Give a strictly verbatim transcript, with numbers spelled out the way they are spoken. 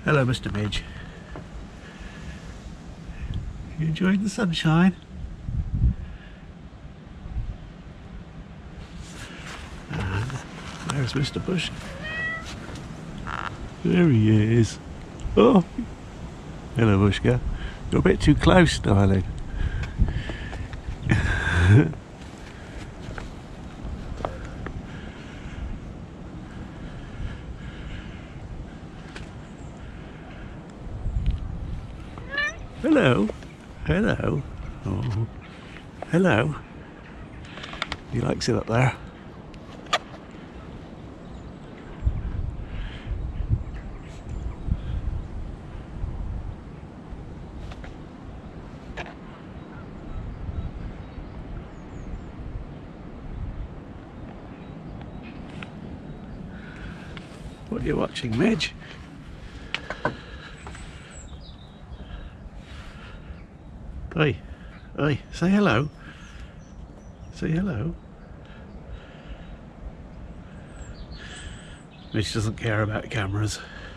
Hello, Mister Midge. You enjoying the sunshine? And there's Mister Bush. There he is. Oh, hello, Bushka. You're a bit too close, darling. Hello, hello, oh, hello. He likes it up there. What are you watching, Midge? Oi, oi, say hello. Say hello. Midge doesn't care about cameras.